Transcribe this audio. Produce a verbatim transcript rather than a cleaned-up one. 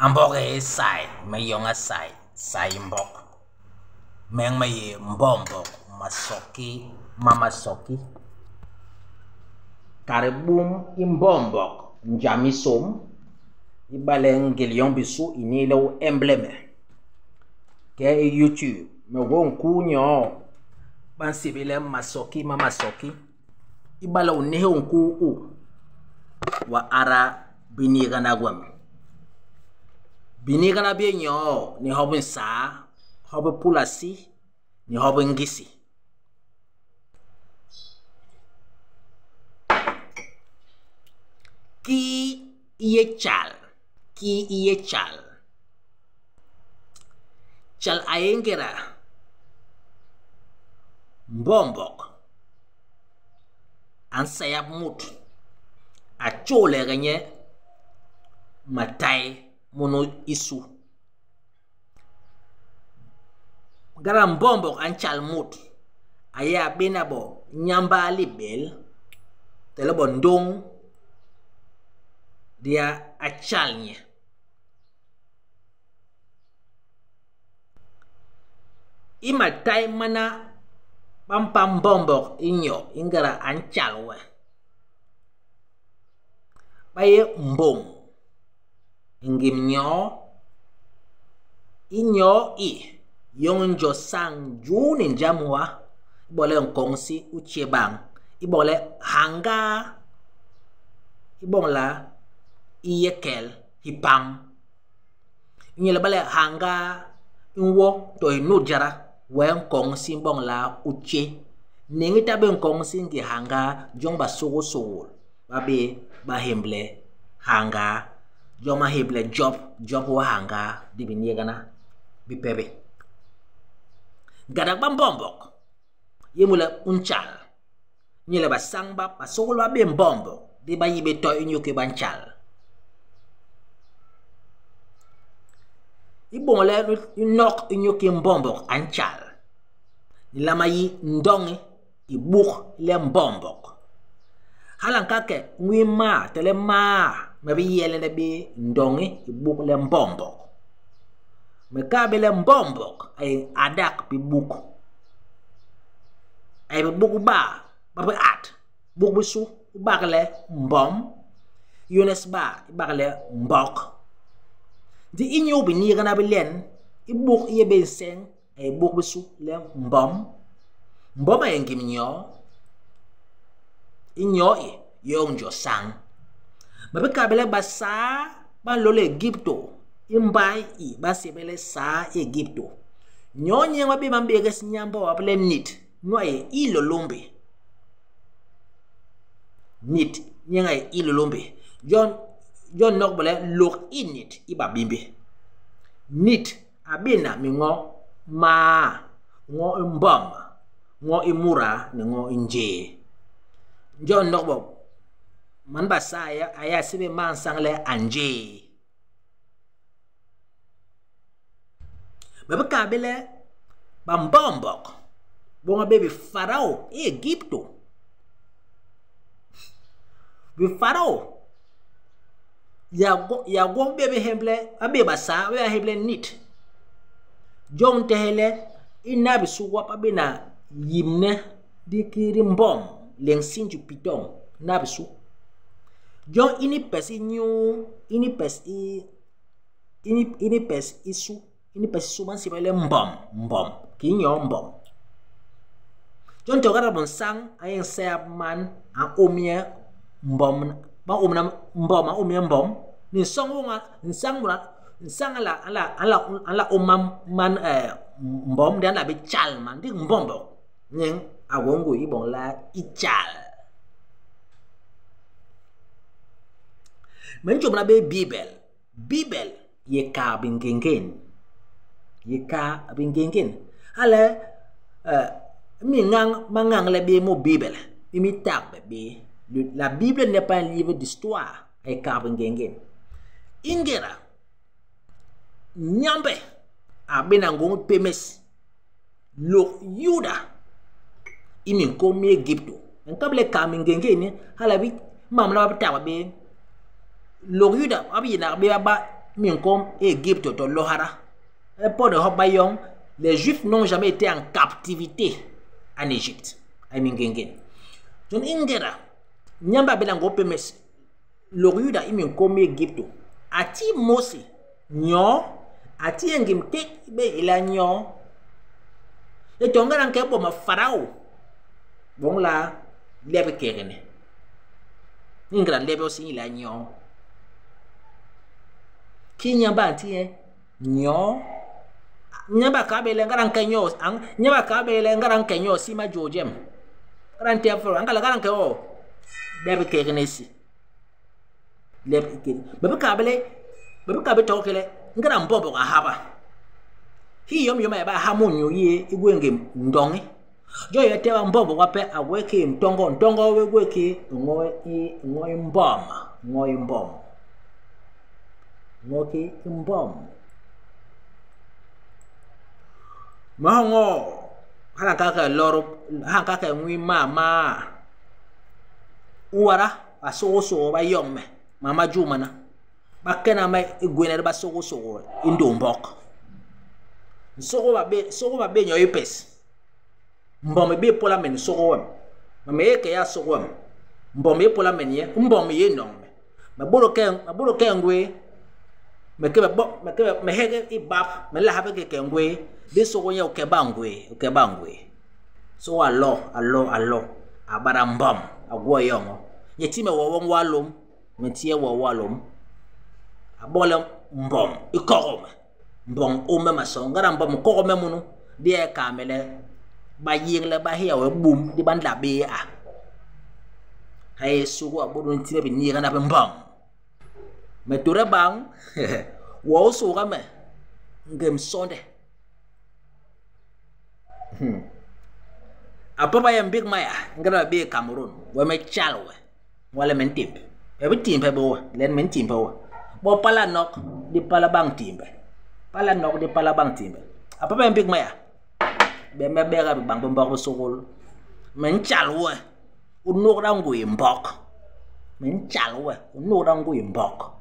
Amboge sai, mayonga sai, sai mbok. Meng maye mbombok, masoki, mamasoki. Karibum imbombok, njamisom. Ibaleng gilion bisu inilo embleme. Ke YouTube, me won kunyo. Bansibile masoki, mamasoki. Ibala unehe unku u. Wa ara binigana gwam. Binigana be nyo ni hobin sa, hobin pulasi, ni hobin ngisi. Ki iye Cial, ki iye Cial. Cial ayengera mbombok. An sayap mut. A chole ganye matai mono isu. Gara mbombok an Cial mut. Aya benabo nyamba libel. Telebo ndong. Dia a Cial nye. Ima tai mana pampam bombok inyo ingara an Cial we. Baye mbom. Ingim nyo. Inyo i. Yung njo sang junin jamwa. Ibole nkongsi uchebang. Ibole hanga. Ibong la. Iyekel hipam. Inyele bale hanga. Inwo to inujara. Wen kongsi bong la uche. Ningita ben kongsi ngi hanga. Jong ba sogo sogo. Babe ba hemble hanga. Joma heble job. Job wa hanga. Dibi nyegana. Bipebe. Gadak bambombok. Yemule unchal. Nyele ba sangba. Ba sogo ba ben bombok. Diba yibe to inyoke ban Cial. Ibong le nok inyoke mbombok an Cial. Nilama yi ndongi ibuk le mbombok. Halang kake ngwi ma tele ma mabi yele ne bi ndongi ibuk le mbombok. Mekabe le mbombok ay adak bi buk. Ay bi buk ba ba at buk bisu bakle mbom. Yunes ba bakle mbok. Di inyo bini gana bilen ibuk iye ben seng ay buk bisu le mbom. Mbom ay ngim nyo. Inyo e yung jo sang. Mabe kabele basa ba lole Egipto. Imbay i basi bele sa Egipto. Nyo nye wabi mambeges nyamba wapele nit. Nwa e ilo lombe. Nit nye e ilo lombe. John John nok bele look in it iba bimbe. Nit abina mi ngo ma ngo mbom. Ngo imura ni ngo inje. John nok bo man basa aya aya sibe man sangle anje. Bebe kabele bambombok. Bonga bebe Farao Egipto. Be Farao. Ya go ya go bebe hemble abe basa we hemble nit. John tehele inabi suwap abina yimne dikiri mbom. Leng sinju pitong nabisu. John ini pes inyu ini pes i ini ini pes isu ini pes isu man sibele mbom mbom kinyo mbom. John togara bon sang ayen sep man a omye mbom ba omna mbom a omye mbom ni songo nga ni sang mura ni sang ala ala ala ala omam man eh mbom dan la be Cial man dik mbom bo nyeng awongo ibong la Cial. Menjom na be Bibel. Bibel ye ka bingengen. Ye ka bingengen. Hale uh, mi ngang mangang le be mo Bibel. Mi tak be be. La Bible n'est pas un livre d'histoire. Ye ka bingengen. Ingera nyambe abenango pemes lo Yuda. Imin komi Egipto. Nkable kamin genge ni halabi mamla batawa be lo Yuda abi na be ba min comme Égypte to lohara et pour de hobayong les juifs n'ont jamais été en captivité en Égypte ay mingenge ton ingera nyamba belango pemes loriyuda imin comme Égypte ati Mose nyo ati engim tek be ila nyo e tonga nan ke bo ma farao bon la lebe kerene ingra lebe aussi ila nyo ki nyamba ati e nyo nyamba ka be le ngaran kenyo ang nyamba ka be le ngaran kenyo si ma jojem ngaran te afro angala ngaran ke o lebe kerene si lebe kerene bebe ka be le bebe ka be tokele ngara mbobo ga haba hi yom yoma ba hamunyo ye igwenge ndongi jo yete ba mbobo kwa pe aweke mtongo ntongo we gweke ngoe i ngoe mboma ngoe mbom ngoke mbom mahongo hala kaka loro ha kaka ngwi mama uwara asogo so ba yomme mama jumana bakena mai igwene ba sogo sogo indo mbok sogo ba be sogo ba be nyo yipes mbom be pola men sogo wam mame ke ya sogo wam mbom be pola men ye mbom ye non ma bolo ken ma bolo ken ngwe me ke ba me ke me hege i bab me la habe ke ken ngwe be sogo ye o ke bangwe o ke bangwe so allo allo allo abara mbom agwo yongo yetime wo won walum metie wo walum abola mbom ikogome mbom o mema so ngara mbom kogome munu die kamele ba yingle ba hiya we bum di banda be a hay sugo abodo ntime be ni kana be mbom meture bang wo so game ngem sonde hmm apapa ya big maya ngara be Cameroon we me Cial we wala men timpe e be timpe bo len men timpe wo bo pala nok di pala bang timbe pala nok di pala bang timbe apa ben big maya be me be ga bang mbok sogol men Cial we unu rangu imbok men Cial we unu rangu imbok